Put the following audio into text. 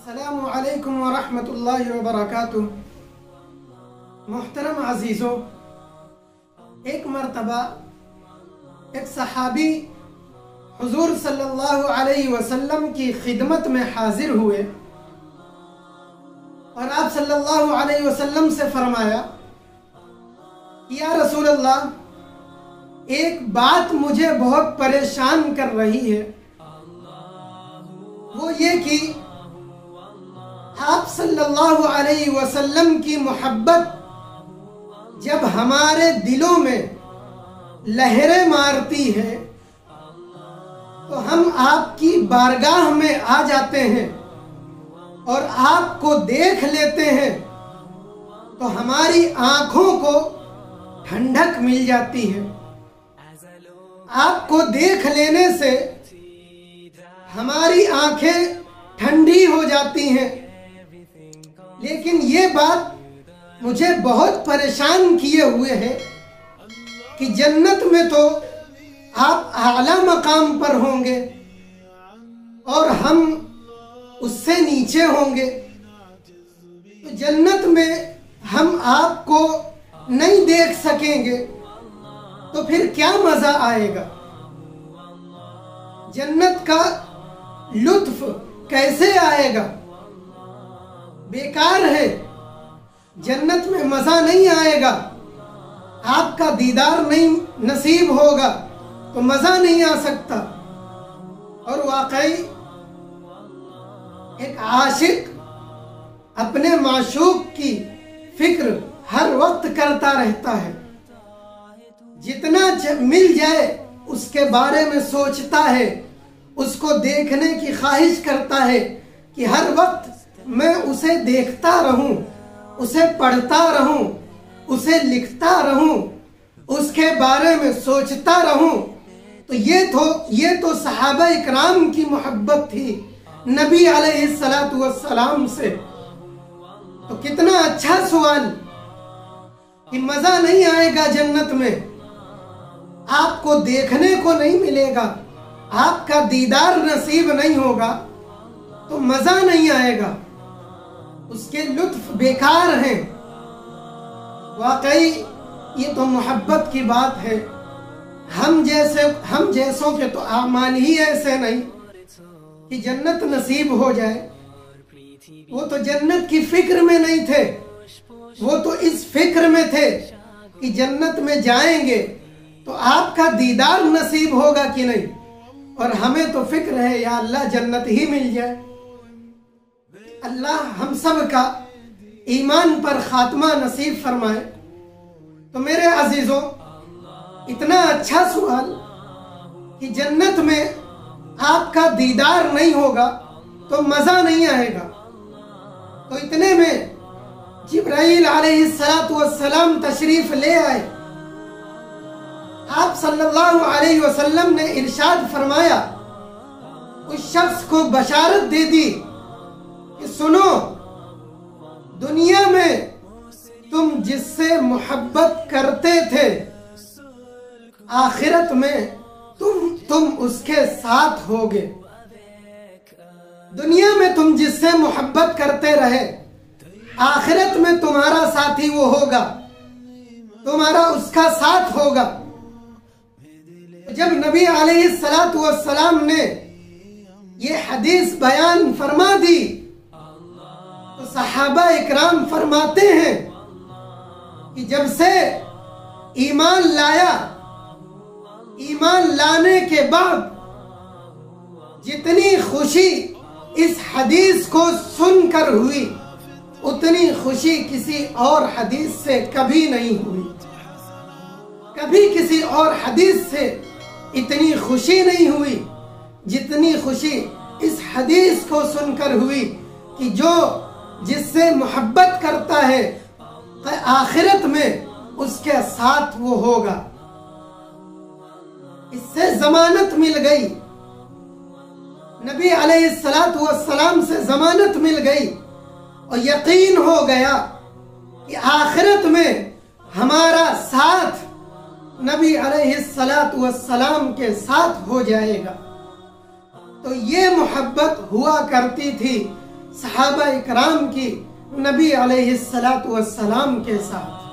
अस्सलामु अलैकुम व रहमतुल्लाहि व बरकातुहू। मोहतरम अजीज़ों, एक मरतबा एक सहाबी हुजूर सल्लल्लाहु अलैहि वसल्लम की खिदमत में हाजिर हुए और आप सल्लल्लाहु अलैहि वसल्लम से फरमाया, या रसूल अल्लाह, एक बात मुझे बहुत परेशान कर रही है। वो ये कि आप सल्लल्लाहु अलैहि वसल्लम की मोहब्बत जब हमारे दिलों में लहरें मारती है तो हम आपकी बारगाह में आ जाते हैं और आपको देख लेते हैं तो हमारी आंखों को ठंडक मिल जाती है। आपको देख लेने से हमारी आंखें ठंडी हो जाती हैं। लेकिन ये बात मुझे बहुत परेशान किए हुए है कि जन्नत में तो आप आला मकाम पर होंगे और हम उससे नीचे होंगे, तो जन्नत में हम आपको नहीं देख सकेंगे तो फिर क्या मजा आएगा? जन्नत का लुत्फ कैसे आएगा? बेकार है, जन्नत में मजा नहीं आएगा। आपका दीदार नहीं नसीब होगा तो मजा नहीं आ सकता। और वाकई एक आशिक अपने माशूक की फिक्र हर वक्त करता रहता है। जितना मिल जाए उसके बारे में सोचता है, उसको देखने की ख्वाहिश करता है कि हर वक्त मैं उसे देखता रहूं, उसे पढ़ता रहूं, उसे लिखता रहूं, उसके बारे में सोचता रहूं। तो ये तो सहाबा इकराम की मोहब्बत थी नबी अलैहिस्सलातु वस्सलाम से। तो कितना अच्छा सवाल कि मजा नहीं आएगा जन्नत में, आपको देखने को नहीं मिलेगा, आपका दीदार नसीब नहीं होगा तो मजा नहीं आएगा, उसके लुत्फ बेकार हैं। वाकई ये तो मोहब्बत की बात है। हम जैसों के तो आमाल ही ऐसे नहीं कि जन्नत नसीब हो जाए। वो तो जन्नत की फिक्र में नहीं थे, वो तो इस फिक्र में थे कि जन्नत में जाएंगे तो आपका दीदार नसीब होगा कि नहीं। और हमें तो फिक्र है या अल्लाह जन्नत ही मिल जाए। अल्लाह हम सब का ईमान पर खात्मा नसीब फरमाए। तो मेरे अजीजों, इतना अच्छा सवाल कि जन्नत में आपका दीदार नहीं होगा तो मजा नहीं आएगा। तो इतने में जिब्राइल अलैहिस्सलातु वस्सलाम तशरीफ ले आए। आप सल्लल्लाहु अलैहि वसल्लम ने इरशाद फरमाया, उस शख्स को बशारत दे दी कि सुनो, दुनिया में तुम जिससे मोहब्बत करते थे आखिरत में तुम उसके साथ होगे। दुनिया में तुम जिससे मोहब्बत करते रहे आखिरत में तुम्हारा साथी वो होगा, तुम्हारा उसका साथ होगा। जब नबी अलैहिस्सलातु वस्सलाम ने ये हदीस बयान फरमा दी तो सहाबा इकराम फरमाते हैं कि जब से ईमान लाया, ईमान लाने के बाद जितनी खुशी इस हदीस को सुनकर हुई उतनी खुशी किसी और हदीस से कभी नहीं हुई। कभी किसी और हदीस से इतनी खुशी नहीं हुई जितनी खुशी इस हदीस को सुनकर हुई कि जो जिससे मोहब्बत करता है आखिरत में उसके साथ वो होगा। इससे जमानत मिल गई, नबी अलैहिस्सलातु वस्सलाम से जमानत मिल गई और यकीन हो गया कि आखिरत में हमारा साथ नबी अलैहिस्सलातु वस्सलाम के साथ हो जाएगा। तो ये मोहब्बत हुआ करती थी सहाबा इकराम की नबी अलैहिस्सलातु वस्सलाम के साथ।